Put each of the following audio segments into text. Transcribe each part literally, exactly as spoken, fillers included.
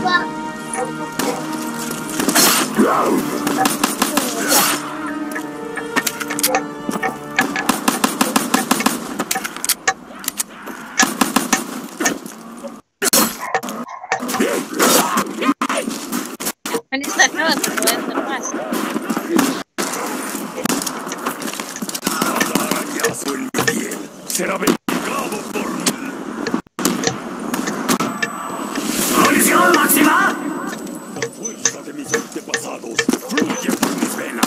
Será vengado por mí. ¡Munición máxima! La fuerza de mis antepasados fluye por mis venas.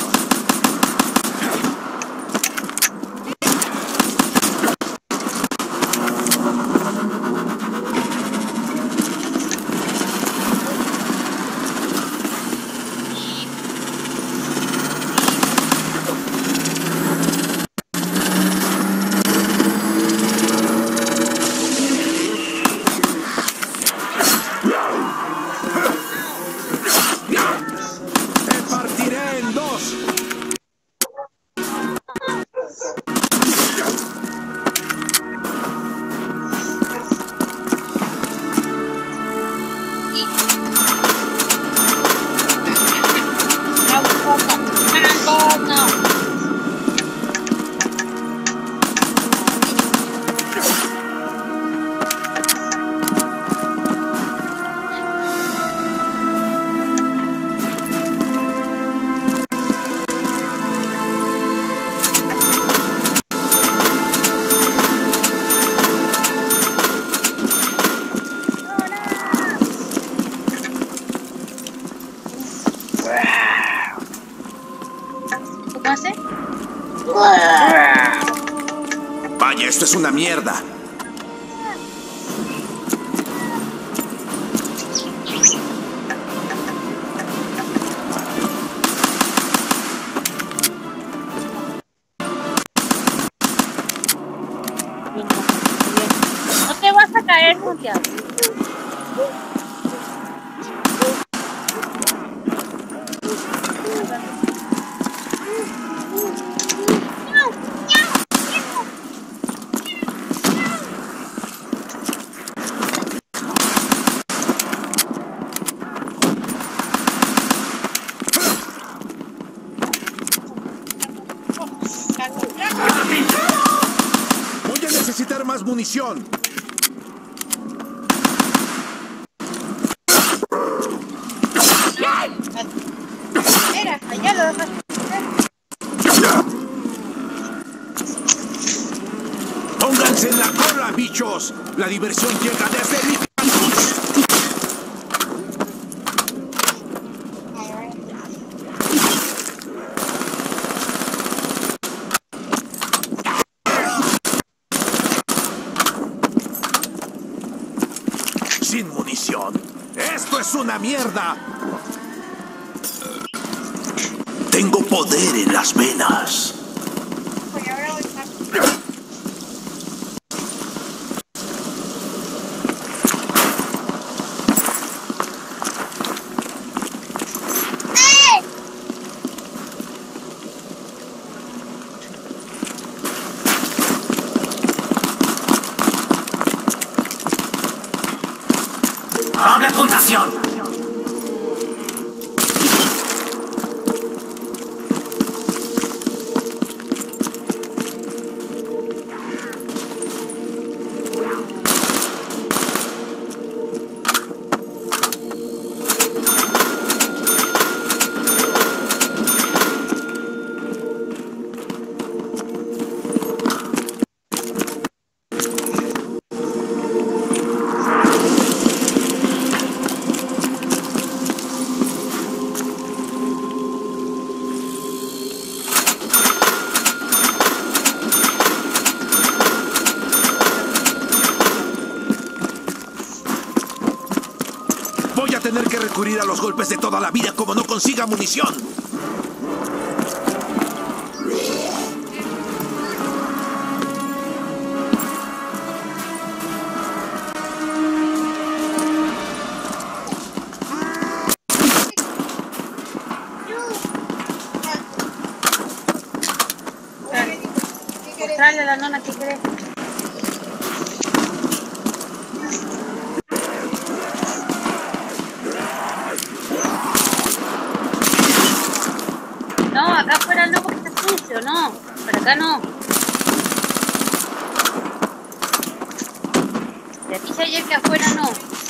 Vaya, esto es una mierda. No te vas a caer, Santiago. Voy a necesitar más munición. Mira, allá lo dejas. Pónganse en la cola, bichos. La diversión llega desde mi campus. Sin munición. ¡Esto es una mierda! Tengo poder en las venas. ¡Doble puntuación! Voy a tener que recurrir a los golpes de toda la vida como no consiga munición. Mostrarle a la nona que cree. Pero no, por acá no. De aquí se ayer que afuera no.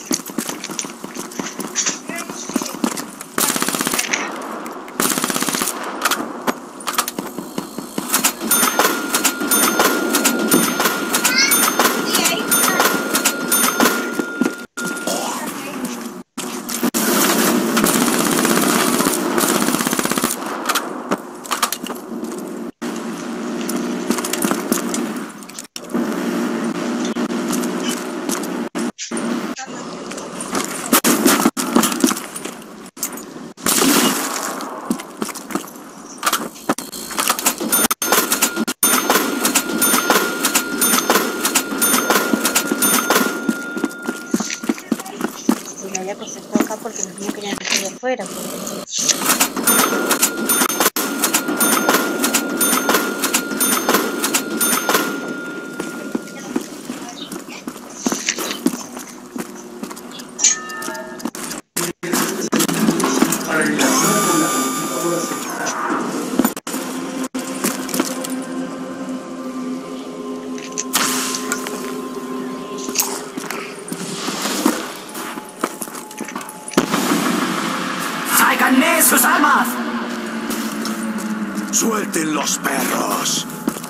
Porque los niños querían que de afuera. ¡Sáiganme sus armas! ¡Suelten los perros!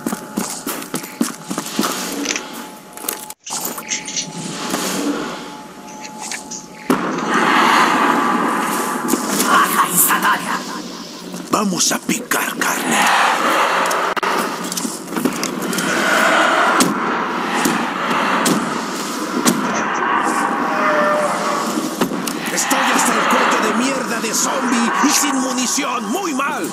¡Baja instantánea! Vamos a picar carne. Estoy hasta el cuello de mierda de zombie y sin munición. ¡Muy mal!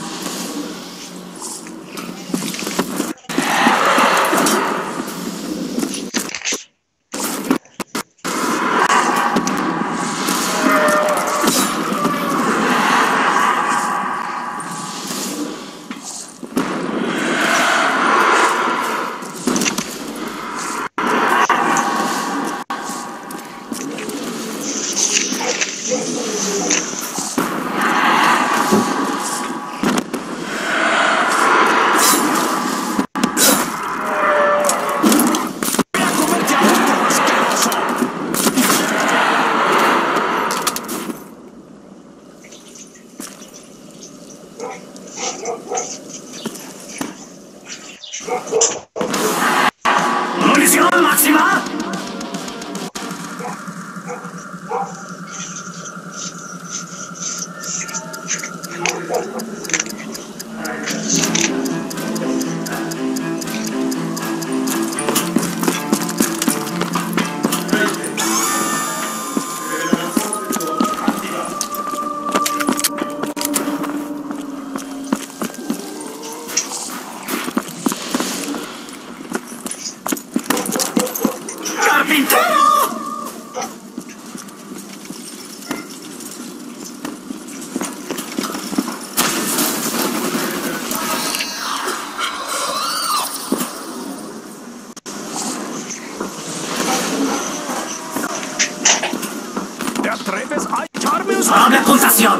¡Munición máxima! ¡Carpintero! ¿Te atreves a echarme un... ¡Doble puntuación!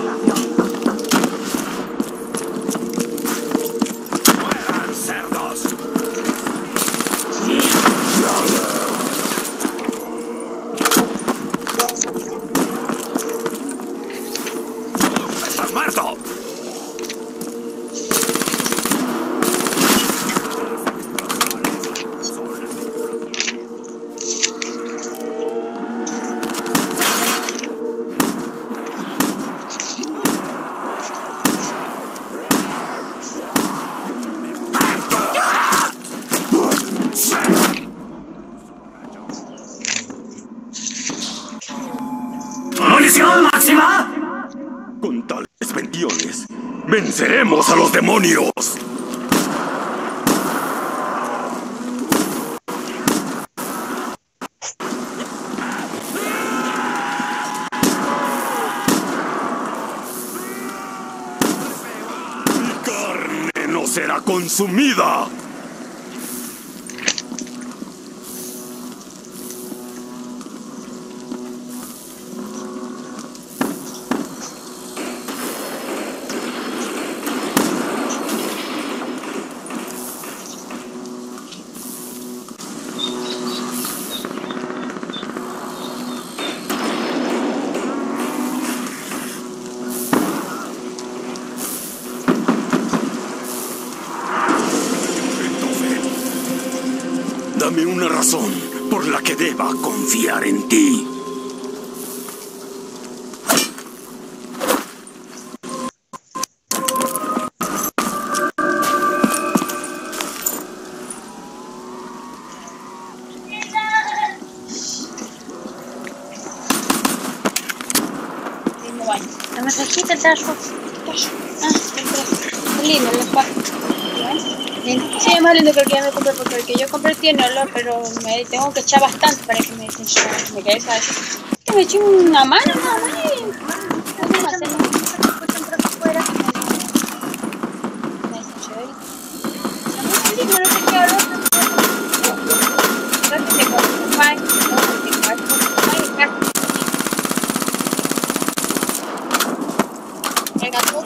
¡Mueran, cerdos! ¡Estás muerto! ¡Munición máxima! Con tales bendiciones, venceremos a los demonios. Mi carne no será consumida. Dame una razón por la que deba confiar en ti. No me trajiste el tarro. Ah, es lindo el espacio. Sí, es más lindo que el que ya me compré, porque el que yo compré tiene olor, pero me tengo que echar bastante para que me desenchufe. Me quede esa. Que me eché una mano, nada más. No me hace nada. Me desenchufe. Es lindo, no sé qué olor. Creo que te compré un pan. Venga, tú.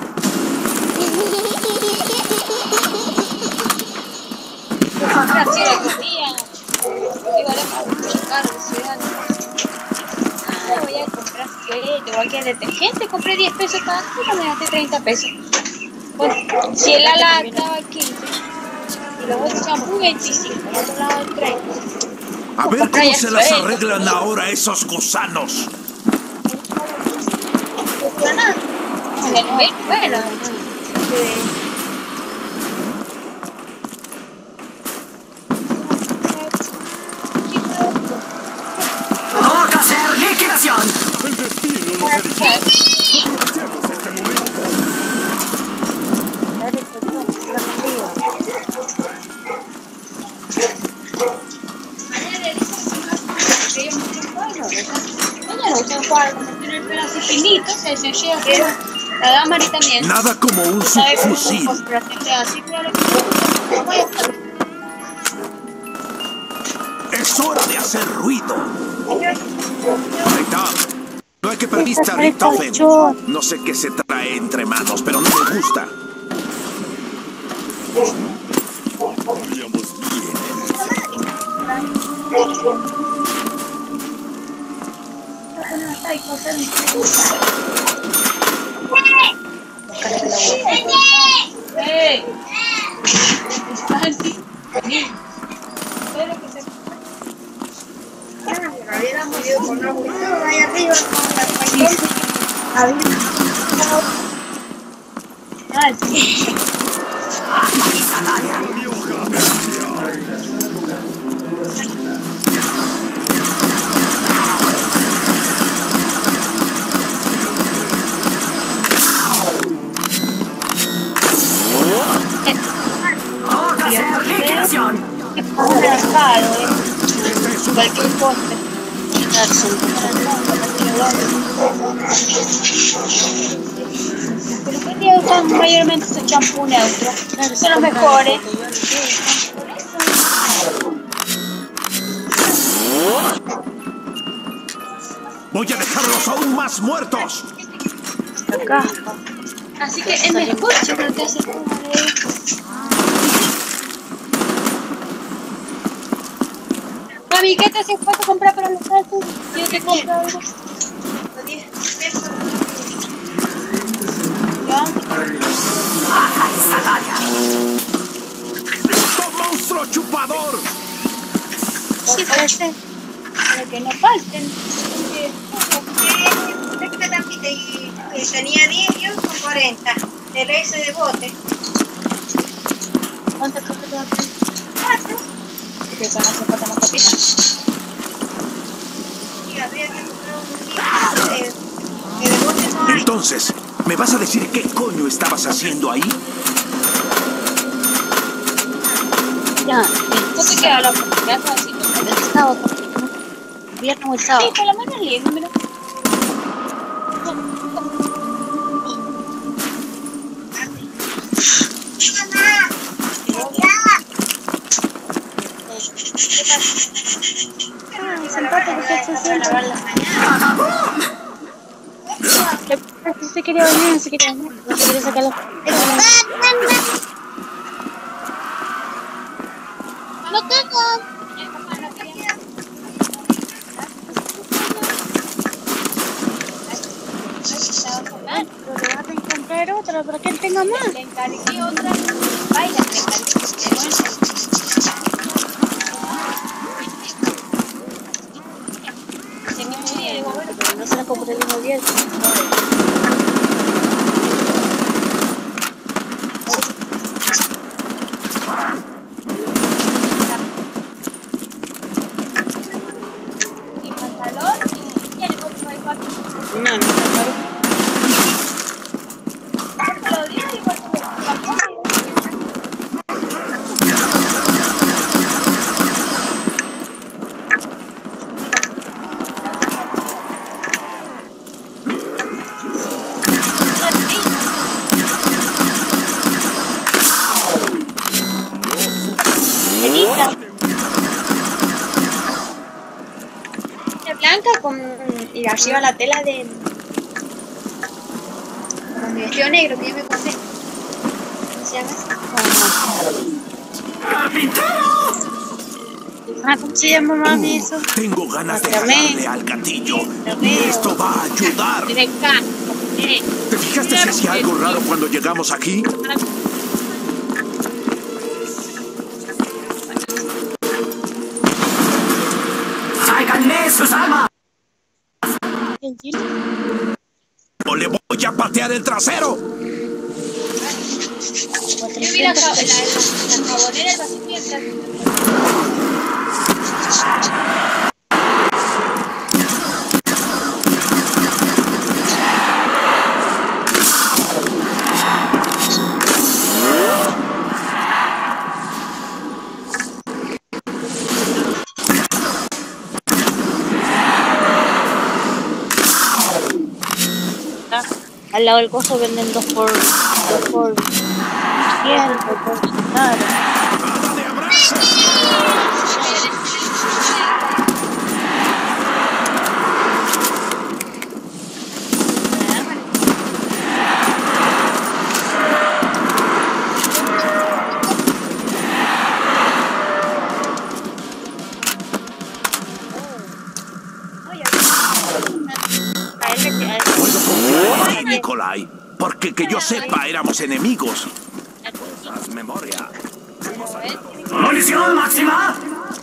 Así la comida. Igual es mucho caro, ciudad. Ah, voy a comprar que igual que el detergente, compré diez pesos cada uno, me gasté treinta pesos. Bueno, si el ala estaba quince y luego el champú veinticinco, al otro lado el treinta. A ver cómo se las arreglan ahora esos gusanos. Bueno, ¡Toca hacer liquidación! El destino nos eligió. Aprovechemos este momento. Mañana usan cuadro, como tiene el pelo así finito, se se llega pero la dama también. Nada como un subfusil. Es hora de hacer ruido. Rita, no hay que perdiste a Richtofen. No sé qué se trae entre manos, pero no me gusta. Vayamos bien. ¡Hey! Había morido con una bolita ahí arriba con la pañuela. Había. Ah, sí. ¡Toca hacer liquidación! Caro, ¿eh? Cualquier postre. Pero que día usan mayormente estos champú neutro. Son los mejores. Voy a dejarlos aún más muertos. Acá. Así que es mejor si no te haces como de... Mami, ¿qué te hace falta comprar para los saltos? Yo te compro algo. diez pesos. ¿Ya? ¡Baja instantánea! ¡Toma, monstruo chupador! Sí, parece. Pero que no falten. Porque esta tampita y y tenía diez, yo con cuarenta. De resto de bote. ¿Cuántas copas te vas a hacer? Cuatro. Porque son hace falta más copitas. Y habría que comprar un día de, que de bote no hay. Entonces, ¿me vas a decir qué coño estabas haciendo ahí? Ya, ¿no te queda la oportunidad así? El sábado, el viernes o el sábado. Sí, con la mano libre, mira. Ay, sentate porque se siente. No se quería bañar, no se quería bañar. No se quería sacar la... ¡No tengo! Pero le vas a encontrar otra para que él tenga más. Le encargué otra. Vaya, le encargué. algo bueno, pero no se la compré el mismo día. Y pantalón y el otro hay cuatro. No, no está claro. Lo digo igual que blanca con y arriba la tela de con mi vestido negro que yo me compré. ¿Cómo se llama eso? Ah, ¿cómo se llama, mami, eso? Tengo ganas de ganarle al gatillo. Y esto va a ayudar. ¿Te fijaste si hacía algo raro cuando llegamos aquí? ¡Tráiganme sus armas! ¡O le voy a patear el trasero! Yo vi la, la, la, la jabonera del paciente. Al lado del coso venden dos por dos por cien, dos por ciento. ¡Nada de abrazos! Puedo confiar en ti, Nikolai, porque que yo sepa éramos enemigos. Haz memoria. ¡Munición máxima!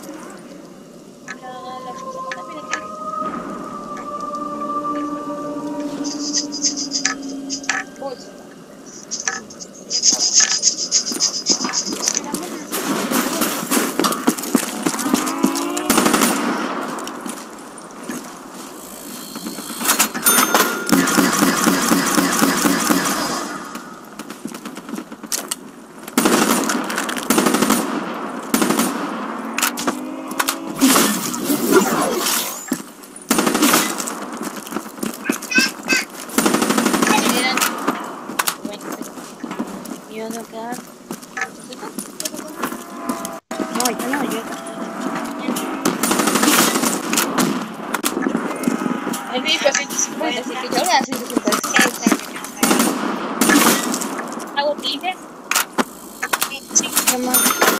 No, yo no, yo. El mío fue ciento cincuenta, así que yo le da ciento cincuenta. ¿Hago triple? Sí, ¿qué más?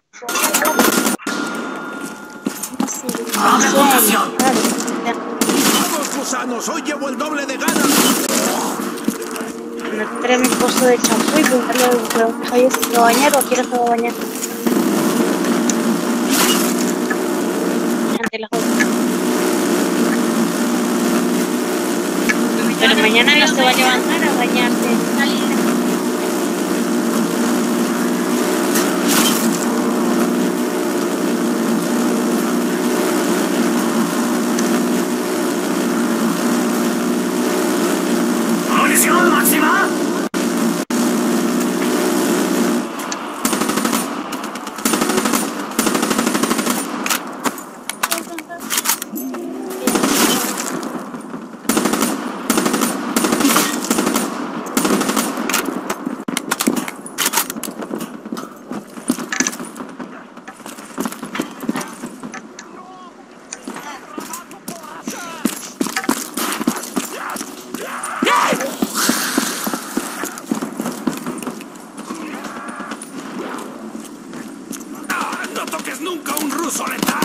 ¡Dame puntuación! ¡Vamos, gusanos! ¡Hoy llevo el doble de ganas! Me compré mi coso de champú y preguntarle a Javier si se va a bañar o a qué hora se va a bañar. Ante las ocho. Pero mañana no se va a levantar a bañarse. ¡Munición máxima! ¡No toques nunca un ruso letal!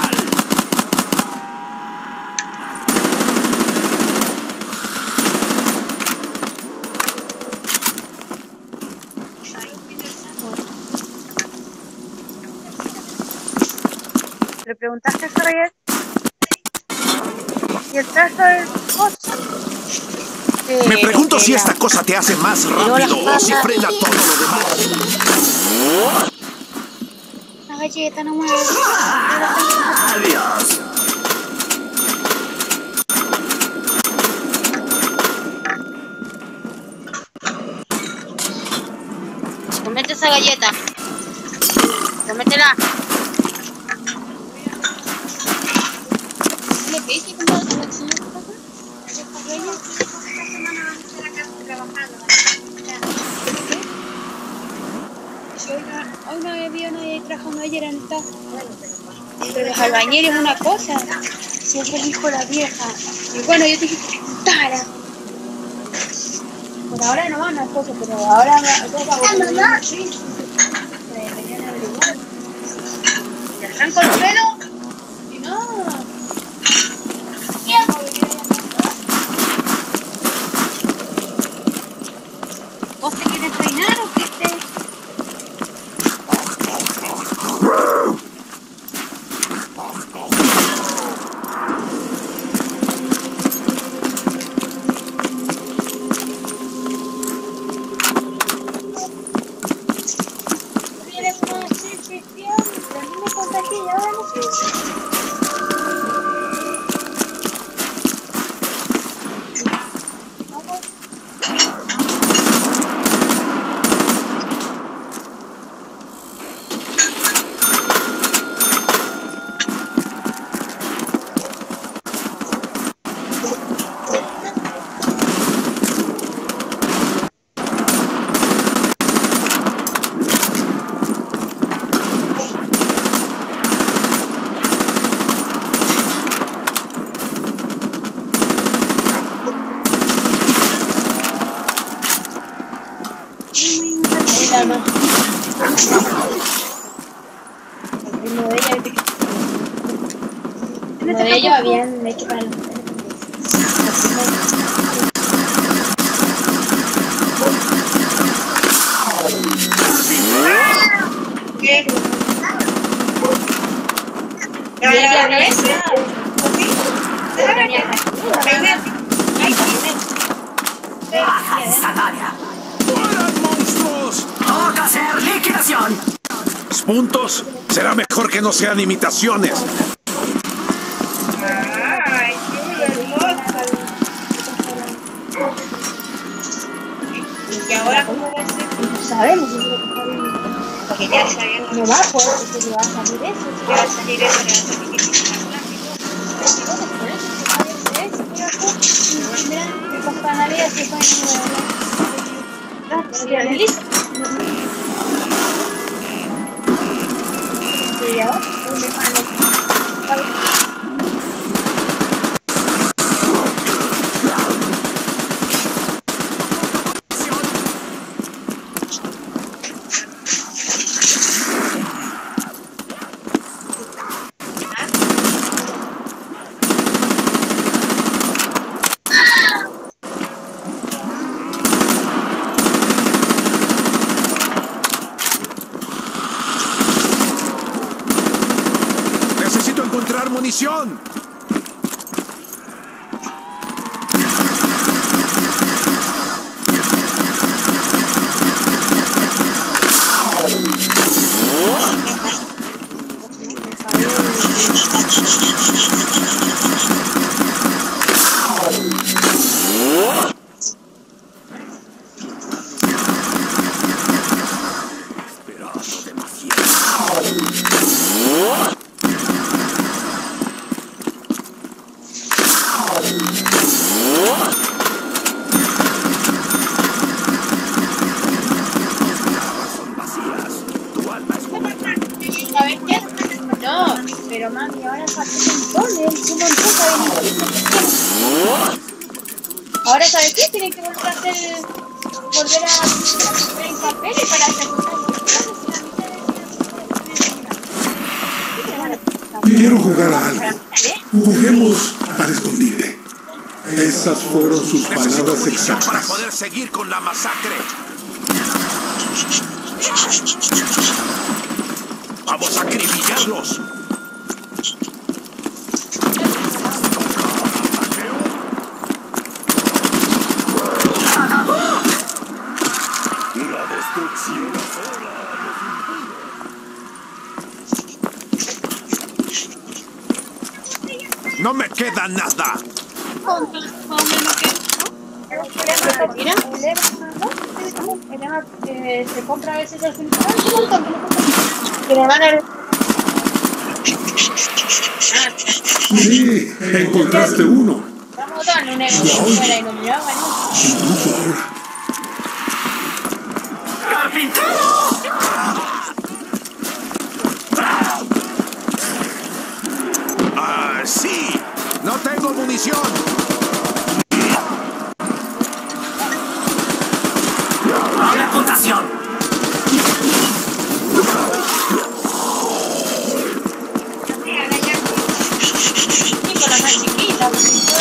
¿Le preguntaste a Javier? ¿Y el trazo es cosa. Me Pero pregunto que si la- esta cosa te hace más Pero las rápido o si patas- frena todo lo demás. La galleta no mueve. Adiós. Comete esa galleta. Cométela. ¿Le pediste comprar esa galleta? Hoy no había nadie trabajando ayer en esta. Pero los albañiles es una cosa. Siempre dijo la vieja. Y bueno, yo te dije que te contara. Por ahora no van a cosas, pero ahora me toca mamá. Sí. Deberían averiguar. ¿Te arranco el pelo? Y no. ¿Vos te quieres peinar o qué te...? Uno de ellos habían hecho para los ¿Qué? ¿Ya la ves? Baja instantánea. ¡Fueran, monstruos! Toca hacer liquidación. Los puntos. Será mejor que no sean imitaciones. Ay, qué hermosa. ¿Y ahora cómo va a ser? No sabemos si es lo que está viendo. Porque ya sabíamos No va a poder, porque le va a salir eso. que va a salir eso, le va a salir que tiene Mira, me pasa la vida, se pone en la listo. Y ahora, un Necesito encontrar munición. Esperado demasiado. Son vacías. Tu alma es como ¿Sabes qué? No, pero mami, ahora falta un montón, es un montón para venir. Ahora, ¿sabes qué? Tienen que volver a hacer, volver a hacer en papeles para hacer Quiero jugar a algo. Juguemos al escondite. Esas fueron sus Necesito palabras munición para exactas. poder seguir con la masacre. Vamos a acribillarlos. No me queda nada. Más o menos que. Mira, el Emma eh, se compra a veces al fin. ¡Ay, qué montón! Que le van a. Sí, encontraste uno. Vamos a darle un negocio fuera y no me llama, ¿no? Incluso ahora. Ah, sí. No tengo munición. La puntuación. Y con la más chiquita.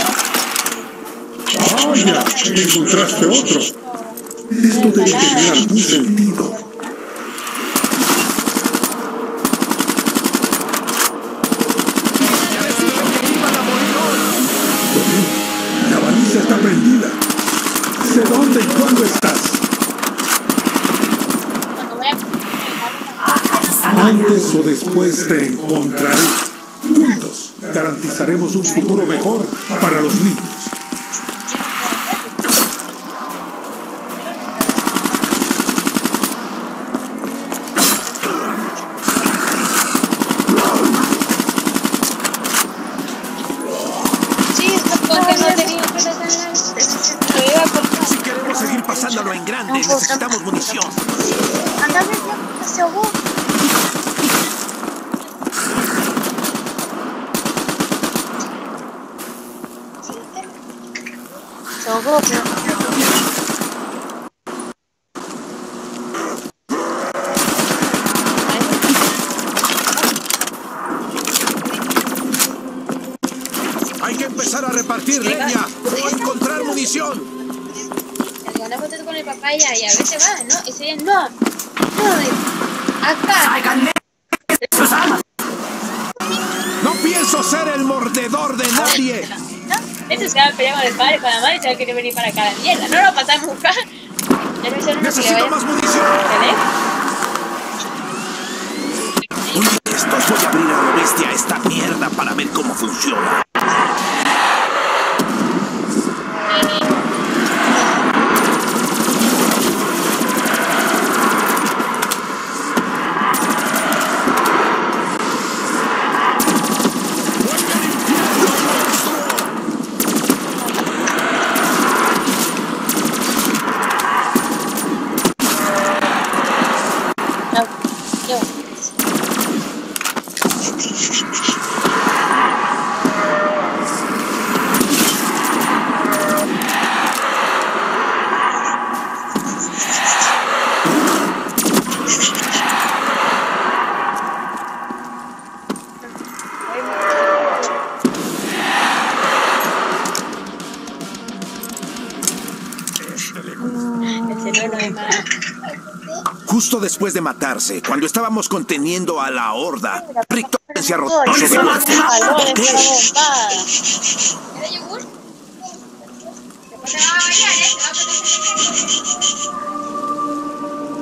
Vaya, encontraste otro. Esto debe tener algún sentido. La baliza está prendida. Sé dónde y cuándo estás. Cuando voy a. Antes o después te encontraré. Juntos garantizaremos un futuro mejor para los niños. Sí, esto porque no tenía que lo iba a cortar. Si queremos seguir pasándolo en grande, necesitamos munición. Andame ya, se ahogó. Se ahogó, pero. Hay que empezar a repartir leña o encontrar munición. Le gané fotos con el papá y a, y a veces va, ¿no? Ese día no. No, acá. Traigan sus armas. No pienso ser el mordedor de nadie. ¿No? Este se va a pelear con el padre, con la madre y se va a querer venir para acá a la mierda. No lo pasamos a buscar. Ya no hicieron Necesito más munición. Un día de estos voy a abrir a lo bestia esta mierda para ver cómo funciona. Yo. Ese no es más. Justo después de matarse, cuando estábamos conteniendo a la horda, Rick se arrojó No, sobre no, la... no, calor, es una bombada. ¿Quieres yogur? Después te vas a bañar, ¿eh? Te vas a poner...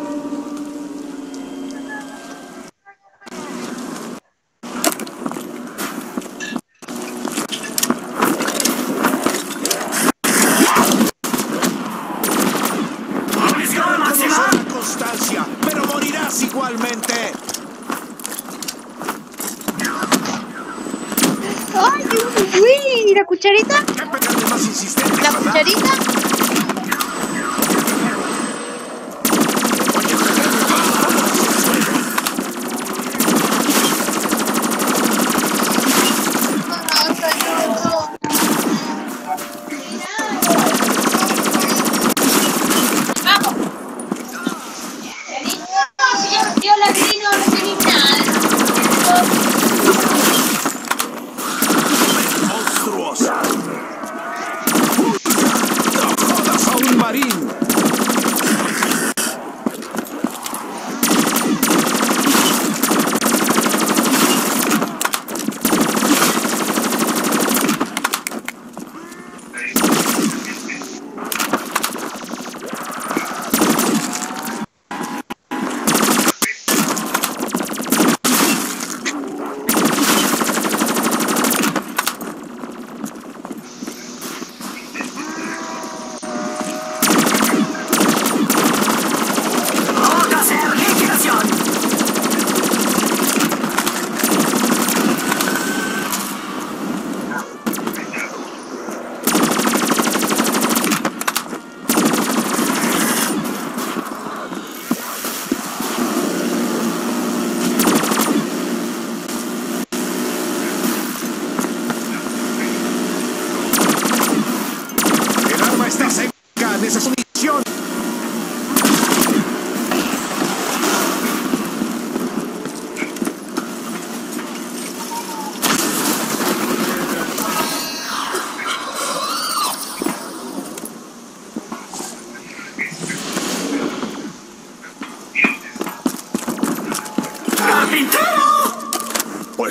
Munición máxima. Conocer la constancia, pero morirás igualmente. ¡Ay, uy! ¿Y la cucharita? Hay que pegarle más insistente, ¿La ¿verdad? cucharita? ¡Vamos! Yo, yo la vi, no recibí nada. Monstruosa.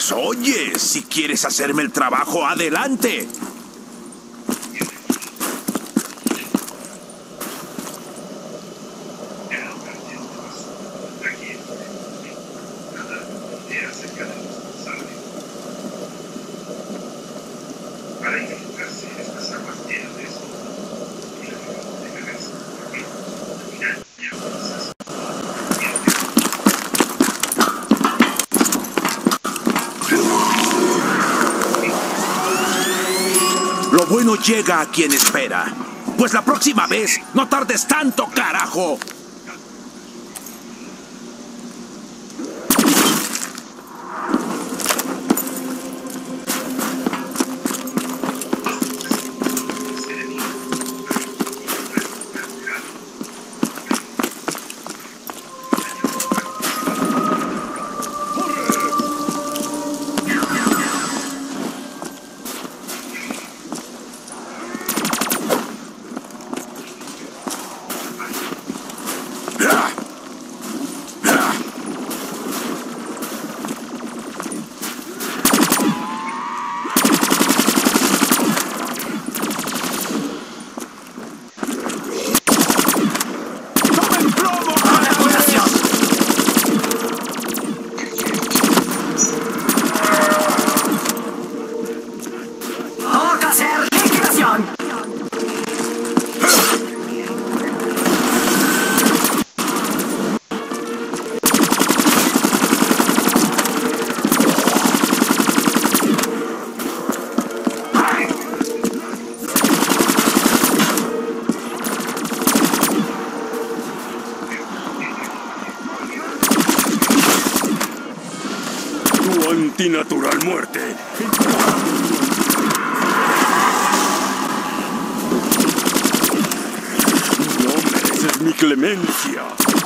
Pues oye, si quieres hacerme el trabajo, adelante. Lo bueno llega a quien espera. Pues la próxima vez, no tardes tanto, carajo. Tu antinatural muerte. No mereces mi clemencia.